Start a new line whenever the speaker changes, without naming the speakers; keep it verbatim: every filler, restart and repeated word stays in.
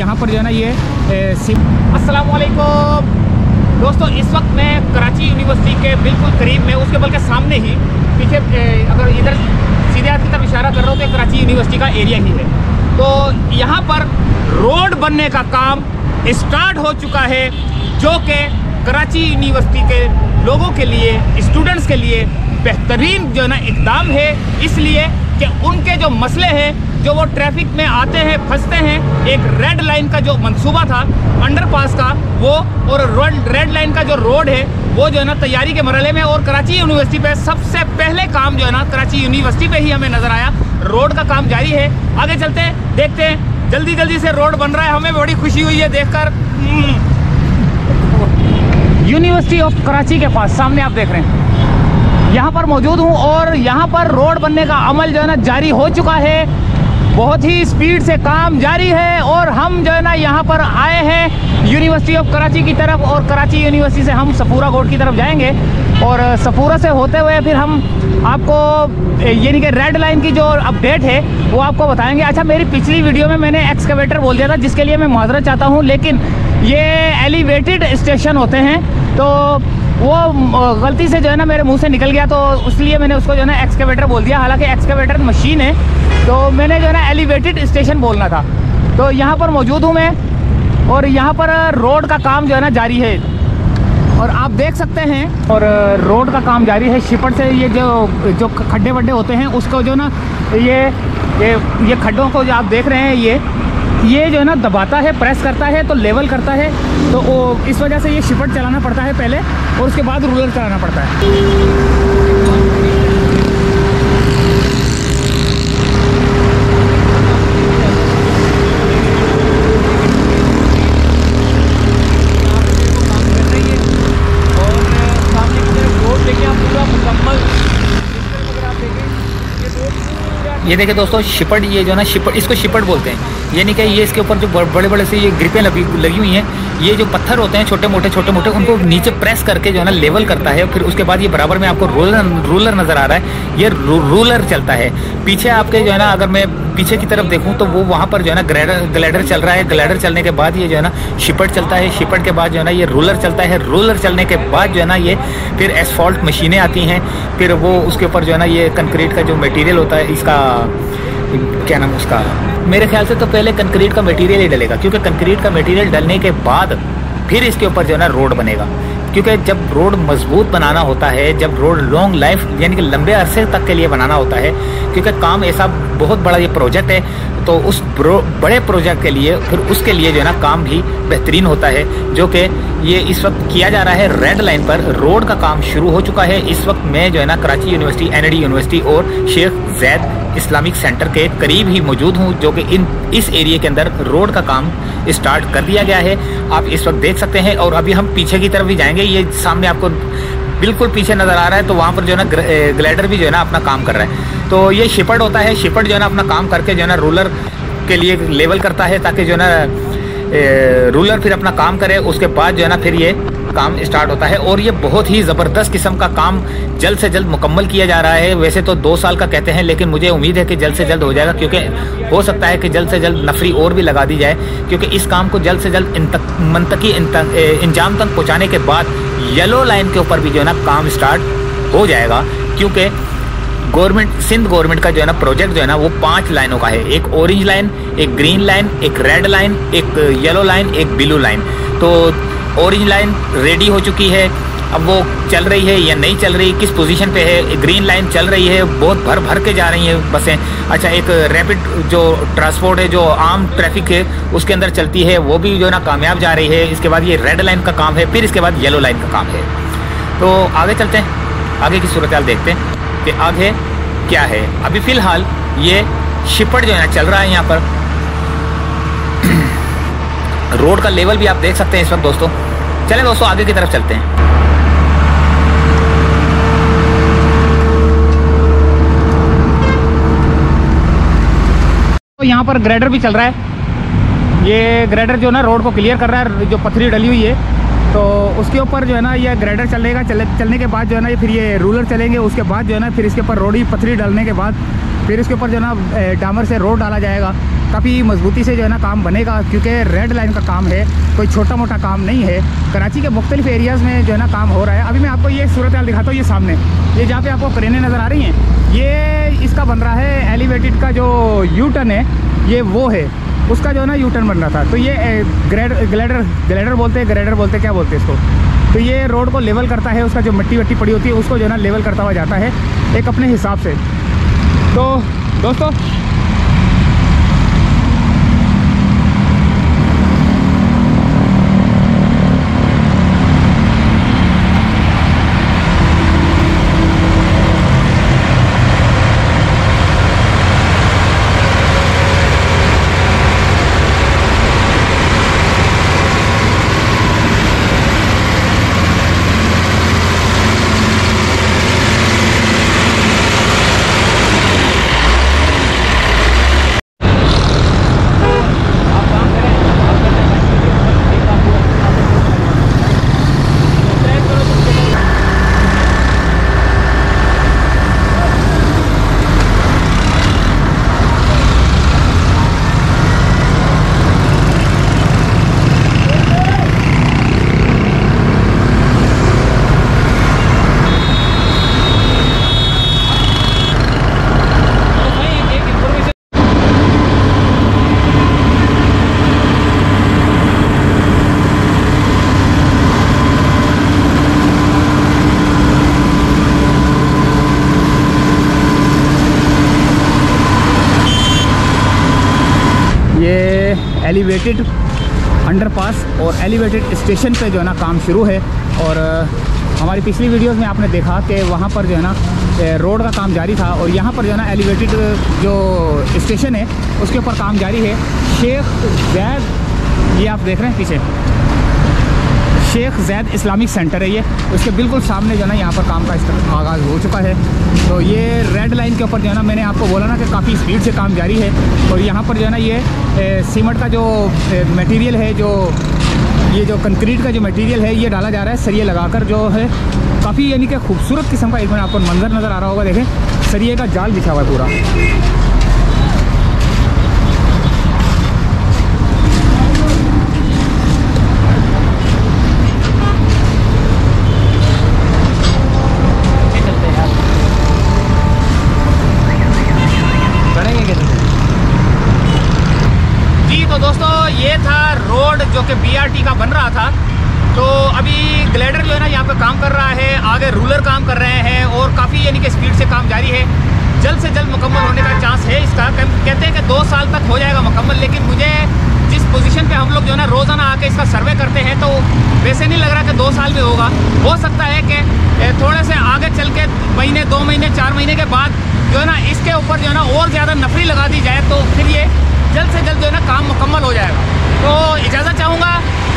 यहाँ पर जो है ना ये अस्सलाम वालेकुम दोस्तों, इस वक्त मैं कराची यूनिवर्सिटी के बिल्कुल करीब में, उसके बल्कि सामने ही पीछे अगर इधर सीधे हाथ की तरफ इशारा कर रहा हूँ तो कराची यूनिवर्सिटी का एरिया ही है। तो यहाँ पर रोड बनने का काम स्टार्ट हो चुका है, जो कि कराची यूनिवर्सिटी के लोगों के लिए, स्टूडेंट्स के लिए बेहतरीन जो है ना इकदाम है, इसलिए कि उनके जो मसले हैं, जो वो ट्रैफिक में आते हैं, फंसते हैं, एक रेड लाइन का जो मंसूबा था अंडरपास का वो, और रेड लाइन का जो रोड है वो जो है ना तैयारी के मरहले में, और कराची यूनिवर्सिटी पे सबसे पहले काम जो है ना कराची यूनिवर्सिटी पे ही हमें नज़र आया। रोड का काम जारी है, आगे चलते हैं, देखते हैं, जल्दी जल्दी से रोड बन रहा है, हमें बड़ी खुशी हुई है देखकर। यूनिवर्सिटी ऑफ कराची के पास सामने आप देख रहे हैं, यहाँ पर मौजूद हूँ और यहाँ पर रोड बनने का अमल जो है ना जारी हो चुका है, बहुत ही स्पीड से काम जारी है। और हम जो है ना यहाँ पर आए हैं यूनिवर्सिटी ऑफ कराची की तरफ, और कराची यूनिवर्सिटी से हम सफूरा कोर्ट की तरफ जाएंगे, और सफूरा से होते हुए फिर हम आपको यानी कि रेड लाइन की जो अपडेट है वो आपको बताएंगे। अच्छा, मेरी पिछली वीडियो में मैंने एक्सकवेटर बोल दिया था, जिसके लिए मैं माजरत चाहता हूँ, लेकिन ये एलिवेटेड स्टेशन होते हैं तो वो गलती से जो है ना मेरे मुंह से निकल गया, तो इसलिए मैंने उसको जो है ना एक्सकवेटर बोल दिया। हालांकि एक्सकवेटर मशीन है, तो मैंने जो है ना एलिवेटेड स्टेशन बोलना था। तो यहाँ पर मौजूद हूँ मैं, और यहाँ पर रोड का काम जो है ना जारी है, और आप देख सकते हैं, और रोड का काम जारी है। शिपट से ये जो जो खड्डे वड्डे होते हैं उसको जो ना ये ये ये खड्डों को जो आप देख रहे हैं, ये ये जो है ना दबाता है, प्रेस करता है तो लेवल करता है, तो वो इस वजह से ये शिपट चलाना पड़ता है पहले, और उसके बाद रूलर चलाना पड़ता है। ये देखिए दोस्तों, शिपट, ये जो ना शिपट, इसको शिपट बोलते हैं, यानी कि ये इसके ऊपर जो बड़े बड़े से ये ग्रिपें लगी लगी हुई हैं, ये जो पत्थर होते हैं छोटे मोटे छोटे मोटे, उनको नीचे प्रेस करके जो है ना लेवल करता है। फिर उसके बाद ये बराबर में आपको रोलर रूलर नज़र आ रहा है, ये रू, रूलर चलता है। पीछे आपके जो है ना, अगर मैं पीछे की तरफ देखूँ तो वो वहाँ पर जो है ना ग्लेडर ग्लेडर चल रहा है। ग्लेडर चलने के बाद ये जो है ना शिपट चलता है, शिपट के बाद जो है ना ये रूलर चलता है। रूलर चलने के बाद जो है ना ये फिर एसफॉल्ट मशीनें आती हैं, फिर वो उसके ऊपर जो है ना ये कंक्रीट का जो मटेरियल होता है, इसका क्या नाम उसका, मेरे ख्याल से तो पहले कंक्रीट का मटेरियल ही डलेगा, क्योंकि कंक्रीट का मटेरियल डलने के बाद फिर इसके ऊपर जो है ना रोड बनेगा। क्योंकि जब रोड मजबूत बनाना होता है, जब रोड लॉन्ग लाइफ यानी कि लंबे अरसे तक के लिए बनाना होता है, क्योंकि काम ऐसा बहुत बड़ा ये प्रोजेक्ट है, तो उस बड़े प्रोजेक्ट के लिए फिर उसके लिए जो है ना काम भी बेहतरीन होता है, जो कि ये इस वक्त किया जा रहा है। रेड लाइन पर रोड का काम शुरू हो चुका है। इस वक्त मैं जो है ना Karachi university, N A D university और शेख जैद इस्लामिक सेंटर के करीब ही मौजूद हूँ, जो कि इन इस एरिया के अंदर रोड का काम स्टार्ट कर दिया गया है, आप इस वक्त देख सकते हैं। और अभी हम पीछे की तरफ भी जाएंगे, ये सामने आपको बिल्कुल पीछे नज़र आ रहा है, तो वहाँ पर जो है ना ग्लेडर भी जो है ना अपना काम कर रहा है। तो ये शिपट होता है, शिपट जो है ना अपना काम करके जो है ना रूलर के लिए लेवल करता है, ताकि जो है ना रूलर फिर अपना काम करे। उसके बाद जो है ना फिर ये काम स्टार्ट होता है, और ये बहुत ही ज़बरदस्त किस्म का काम जल्द से जल्द मुकम्मल किया जा रहा है। वैसे तो दो साल का कहते हैं, लेकिन मुझे उम्मीद है कि जल्द से जल्द हो जाएगा, क्योंकि हो सकता है कि जल्द से जल्द नफरी और भी लगा दी जाए, क्योंकि इस काम को जल्द से जल्द मंतकी इंजाम तक पहुँचाने के बाद येलो लाइन के ऊपर भी जो है ना काम स्टार्ट हो जाएगा। क्योंकि गवर्नमेंट, सिंध गवर्नमेंट का जो है ना प्रोजेक्ट जो है ना वो पांच लाइनों का है, एक ऑरेंज लाइन, एक ग्रीन लाइन, एक रेड लाइन, एक येलो लाइन, एक ब्लू लाइन। तो ऑरेंज लाइन रेडी हो चुकी है, अब वो चल रही है या नहीं चल रही, किस पोजीशन पे है। ग्रीन लाइन चल रही है, बहुत भर भर के जा रही हैं बसें। अच्छा, एक रैपिड जो ट्रांसपोर्ट है, जो आम ट्रैफिक है, उसके अंदर चलती है, वो भी जो है ना कामयाब जा रही है। इसके बाद ये रेड लाइन का काम है, फिर इसके बाद येलो लाइन का काम है। तो आगे चलते हैं, आगे की सूरत हाल देखते हैं कि आगे क्या है। अभी फ़िलहाल ये शिपट जो है ना चल रहा है यहाँ पर। रोड का लेवल भी आप देख सकते हैं इस वक्त दोस्तों। चलें दोस्तों आगे की तरफ चलते हैं। तो यहाँ पर ग्रेडर भी चल रहा है, ये ग्रेडर जो ना रोड को क्लियर कर रहा है, जो पथरी डली हुई है
तो उसके ऊपर जो है ना ये ग्रेडर चलेगा। चले चलने के बाद जो है ना ये फिर ये रूलर चलेंगे। उसके बाद जो है ना फिर इसके ऊपर रोडी पथरी डालने के बाद फिर इसके ऊपर जो है ना डामर से रोड डाला जाएगा। काफ़ी मजबूती से जो है ना काम बनेगा, क्योंकि रेड लाइन का काम है, कोई छोटा मोटा काम नहीं है। कराची के मुख्तलिफ एरियाज़ में जो है ना काम हो रहा है। अभी मैं आपको ये सूरत हाल दिखाता हूँ। ये सामने ये जहाँ पे आपको क्रेनें नज़र आ रही हैं, ये इसका बन रहा है एलिवेटेड का जो यू टर्न है, ये वो है उसका जो है ना यू टर्न बन रहा था। तो ये ग्रेड ग्लेडर ग्लेडर बोलते हैं, ग्रेडर बोलते हैं, क्या बोलते हैं इसको। तो ये रोड को लेवल करता है, उसका जो मिट्टी वट्टी पड़ी होती है उसको जो है ना लेवल करता हुआ जाता है एक अपने हिसाब से। तो दोस्तों एलिवेटेड अंडरपास और एलिवेटेड स्टेशन पे जो है ना काम शुरू है। और हमारी पिछली वीडियोस में आपने देखा कि वहाँ पर जो है ना रोड का काम जारी था, और यहाँ पर जो है ना एलिवेटेड जो स्टेशन है उसके ऊपर काम जारी है। शेख जैद, ये आप देख रहे हैं पीछे, शेख जैद इस्लामिक सेंटर है ये, उसके बिल्कुल सामने जो है ना यहाँ पर काम का आगाज़ हो चुका है। तो ये रेड लाइन के ऊपर जो है ना मैंने आपको बोला ना कि काफ़ी स्पीड से काम जारी है। और यहाँ पर जो है ना ये सीमेंट का जो मटेरियल है, जो ये जो कंक्रीट का जो मटेरियल है ये डाला जा रहा है सरिये लगाकर, जो है काफ़ी यानी कि खूबसूरत किस्म का एक मिनट आपको मंजर नज़र आ रहा होगा। देखें सरिये का जाल बिछा हुआ है पूरा। जो कि बीआरटी का बन रहा था। तो अभी ग्लेडर जो है ना यहाँ पे काम कर रहा है, आगे रूलर काम कर रहे हैं और काफ़ी यानी कि स्पीड से काम जारी है। जल्द से जल्द मुकम्मल होने का चांस है इसका। कहते हैं कि दो साल तक हो जाएगा मुकम्मल, लेकिन मुझे जिस पोजीशन पे हम लोग जो है ना रोज़ाना आके इसका सर्वे करते हैं, तो वैसे नहीं लग रहा कि दो साल में होगा। हो सकता है कि थोड़े से आगे चल के महीने, दो महीने, चार महीने के बाद जो है ना इसके ऊपर जो है ना और ज़्यादा नफरी लगा दी जाए, तो फिर ये जल्द से जल्द जो है ना काम मुकम्मल हो जाएगा। तो इजाज़त चाहूँगा